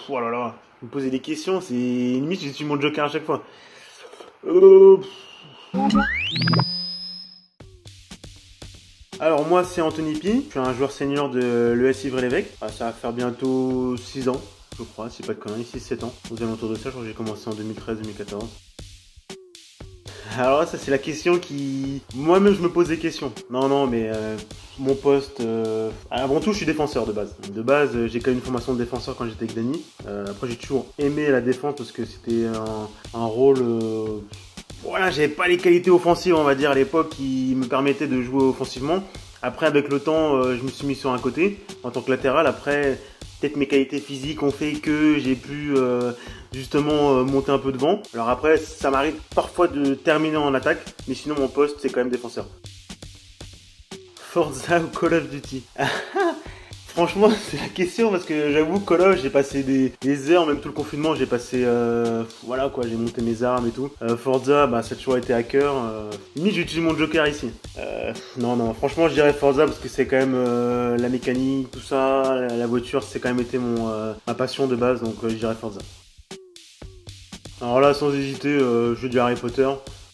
Oh là là, vous me posez des questions, c'est limite je suis mon joker à chaque fois. Alors moi c'est Anthony Pi, je suis un joueur senior de l'ES Ivry-l'Évêque. Ça va faire bientôt 6 ans, je crois, si pas de conneries, 6-7 ans. Aux alentours de ça, je crois que j'ai commencé en 2013-2014. Alors ça c'est la question qui... Moi-même je me pose des questions. Non mais mon poste... Avant tout je suis défenseur de base. De base j'ai quand même une formation de défenseur quand j'étais avec Dany. Après j'ai toujours aimé la défense parce que c'était un rôle... Voilà, j'avais pas les qualités offensives on va dire à l'époque qui me permettaient de jouer offensivement. Après avec le temps je me suis mis sur un côté en tant que latéral. Après peut-être mes qualités physiques ont fait que j'ai pu justement monter un peu devant. Alors après, ça m'arrive parfois de terminer en attaque, mais sinon mon poste c'est quand même défenseur. Forza ou Call of Duty? Franchement, c'est la question parce que j'avoue, Call of, j'ai passé des heures, même tout le confinement, j'ai passé, voilà quoi, j'ai monté mes armes et tout. Forza, bah ça a toujours été hacker. Limite, j'utilise mon joker ici. Non, franchement, je dirais Forza parce que c'est quand même la mécanique, tout ça, la voiture, c'est quand même été ma passion de base, donc je dirais Forza. Alors là, sans hésiter, je dis Harry Potter.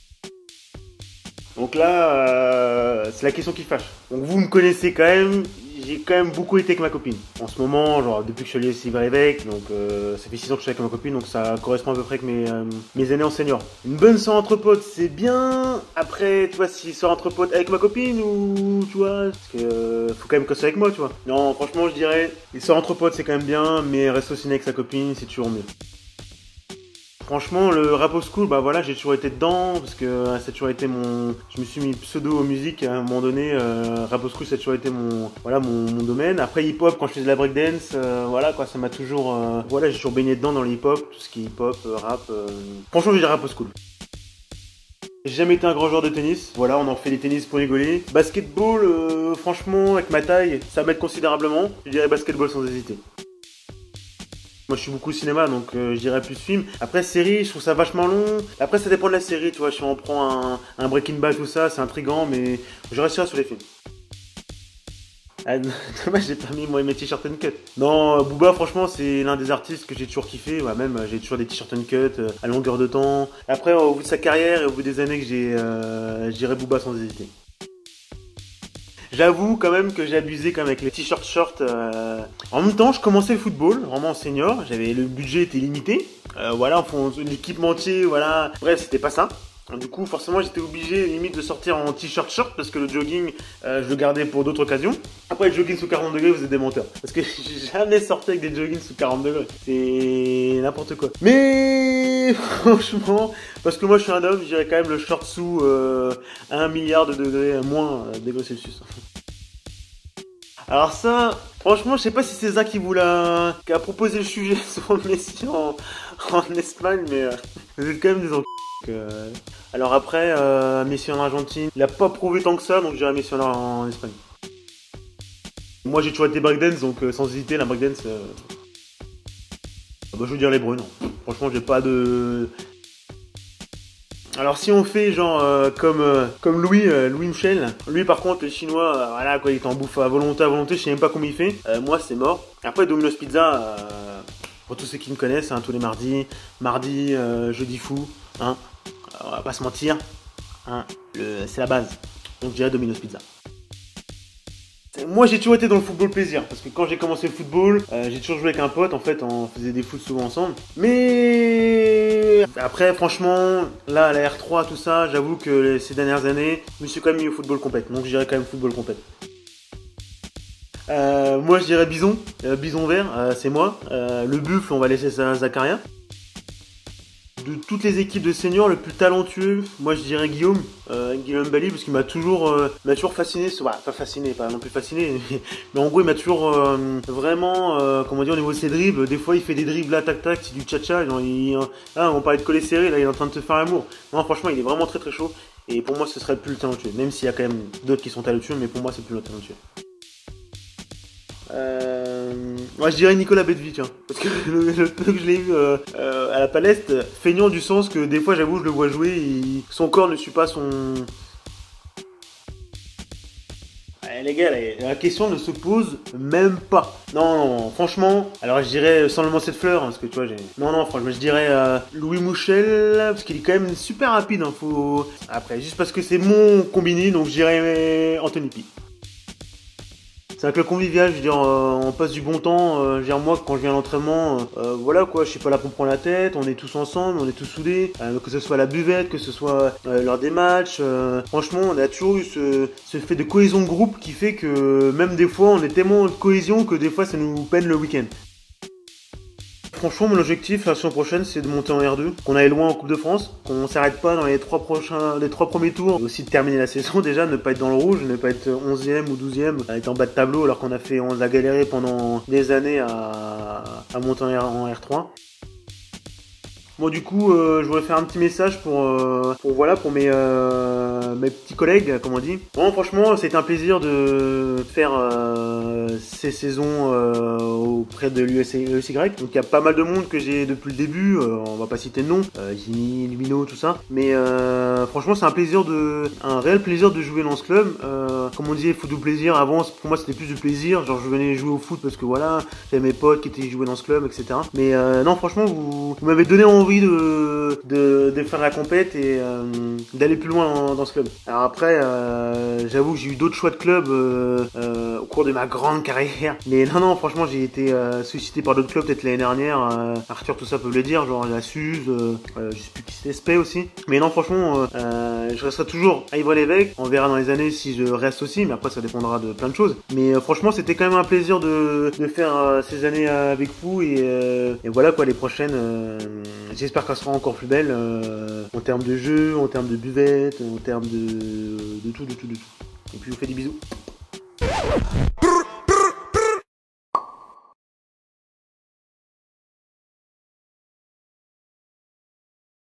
Donc là, c'est la question qui fâche. Donc vous me connaissez quand même. J'ai quand même beaucoup été avec ma copine. En ce moment, genre depuis que je suis allé ici avec, donc ça fait 6 ans que je suis avec ma copine, donc ça correspond à peu près avec mes années en senior. Une bonne soirée entre potes, c'est bien. Après, tu vois, si soirée entre potes avec ma copine ou tu vois, parce que faut quand même que ça avec moi, tu vois. Non, franchement, je dirais, les soirées entre potes c'est quand même bien, mais rester au ciné avec sa copine, c'est toujours mieux. Franchement, le rap au school, bah voilà, j'ai toujours été dedans parce que ça a toujours été mon. Je me suis mis pseudo aux musiques à un moment donné. Rap au school, ça a toujours été mon domaine. Après hip hop, quand je faisais de la breakdance, voilà quoi, ça m'a toujours. Voilà, j'ai toujours baigné dedans dans le hip hop, tout ce qui est hip hop, rap. Franchement, je vais dire rap au school. J'ai jamais été un grand joueur de tennis. Voilà, on en fait des tennis pour rigoler. Basketball, franchement, avec ma taille, ça m'aide considérablement. Je dirais basketball sans hésiter. Moi je suis beaucoup au cinéma donc je dirais plus film. Après série je trouve ça vachement long. Après ça dépend de la série tu vois. Si on prend un Breaking Bad tout ça c'est intriguant mais je resterai sur les films. Ah, dommage j'ai pas mis moi mes t-shirts uncut. Non Booba franchement c'est l'un des artistes que j'ai toujours kiffé. Ouais, même j'ai toujours des t-shirts uncut à longueur de temps. Après au bout de sa carrière et au bout des années que j'ai je dirais Booba sans hésiter. J'avoue quand même que j'ai abusé quand même avec les t-shirts shorts. En même temps, je commençais le football, vraiment en senior. Le budget était limité. Voilà, l'équipementier, voilà. Bref, c'était pas ça. Du coup, forcément, j'étais obligé limite de sortir en t-shirt short parce que le jogging, je le gardais pour d'autres occasions. Après, le jogging sous 40 degrés, vous êtes des menteurs. Parce que j'ai jamais sorti avec des joggings sous 40 degrés. C'est n'importe quoi. Mais franchement, parce que moi je suis un homme, je dirais quand même le short sous 1 milliard de degrés, moins degrés Celsius. Alors ça, franchement, je sais pas si c'est ça qui qui a proposé le sujet sur Messi en Espagne, mais vous êtes quand même des Alors après, Messi en Argentine, il a pas prouvé tant que ça, donc je dirais Messi en Espagne. Moi j'ai toujours été breakdance, donc sans hésiter, la breakdance, bah, je veux dire les bruns, non. Franchement, j'ai pas de... Alors si on fait genre comme Louis Michel, lui par contre le chinois, voilà quoi, il t'en bouffe à volonté, je sais même pas combien il fait. Moi c'est mort. Après Domino's Pizza, pour tous ceux qui me connaissent, hein, tous les mardis, jeudi fou, hein, on va pas se mentir, hein, c'est la base. Donc je dirais Domino's Pizza. Moi j'ai toujours été dans le football plaisir parce que quand j'ai commencé le football, j'ai toujours joué avec un pote, en fait on faisait des foot souvent ensemble. Mais après franchement, là à la R3 tout ça, j'avoue que ces dernières années, je me suis quand même mis au football complet. Donc je dirais quand même football complet. Moi je dirais Bison vert, c'est moi. Le buffle on va laisser ça à Zakaria. De toutes les équipes de seniors, le plus talentueux, moi je dirais Guillaume Bali, parce qu'il m'a toujours fasciné, pas fasciné, pas non plus fasciné, mais en gros il m'a toujours vraiment, comment dire, au niveau de ses dribbles, des fois il fait des dribbles là, tac tac, c'est du tcha-tcha, là on parlait de coller serré, là il est en train de se faire l'amour. Non franchement il est vraiment très très chaud, et pour moi ce serait le plus talentueux, même s'il y a quand même d'autres qui sont talentueux, mais pour moi c'est le plus talentueux. Moi je dirais Nicolas Bedvi, tiens. Parce que le peu que je l'ai eu à la Paleste, feignant du sens que des fois j'avoue je le vois jouer, son corps ne suit pas son... Les gars, la question ne se pose même pas. Non, franchement, alors je dirais sans le lancer de fleurs, hein, parce que tu vois, non, franchement, je dirais Louis Mouchel, parce qu'il est quand même super rapide, hein, Après, juste parce que c'est mon combiné, donc je dirais Anthony P. C'est un club convivial, je veux dire, on passe du bon temps. Je veux dire, moi, quand je viens à l'entraînement, voilà quoi, je suis pas là pour me prendre la tête, on est tous ensemble, on est tous soudés, que ce soit à la buvette, que ce soit lors des matchs. Franchement, on a toujours eu ce fait de cohésion de groupe qui fait que même des fois, on est tellement de cohésion que des fois, ça nous peine le week-end. Franchement, mon objectif la saison prochaine, c'est de monter en R2, qu'on aille loin en Coupe de France, qu'on s'arrête pas dans les trois premiers tours, et aussi de terminer la saison déjà, ne pas être dans le rouge, ne pas être 11e ou 12e, être en bas de tableau alors qu'on a galéré pendant des années à monter en R3. Bon, du coup, je voudrais faire un petit message pour mes petits collègues, comme on dit. Bon, franchement, c'est un plaisir de faire ces saisons auprès de l'USY. Donc, il y a pas mal de monde que j'ai depuis le début. On va pas citer de nom, Jimmy, Lumino, tout ça. Mais franchement, c'est un réel plaisir de jouer dans ce club. Comme on disait, foot du plaisir. Avant, pour moi, c'était plus du plaisir. Genre, je venais jouer au foot parce que voilà, j'avais mes potes qui étaient joués dans ce club, etc. Mais non, franchement, vous m'avez donné envie de faire la compète et d'aller plus loin dans ce club. Alors après, j'avoue que j'ai eu d'autres choix de club au cours de ma grande carrière. Mais non, franchement, j'ai été sollicité par d'autres clubs peut-être l'année dernière. Arthur, tout ça peut le dire, genre la Suze, je sais plus qui c'était, SP aussi. Mais non, franchement, je resterai toujours à Ivry-l'Évêque. On verra dans les années si je reste aussi, mais après ça dépendra de plein de choses. Mais franchement, c'était quand même un plaisir de faire ces années avec vous et voilà quoi, les prochaines. J'espère qu'elle sera encore plus belle en termes de jeu, en termes de buvette, en termes de tout. Et puis je vous fais des bisous.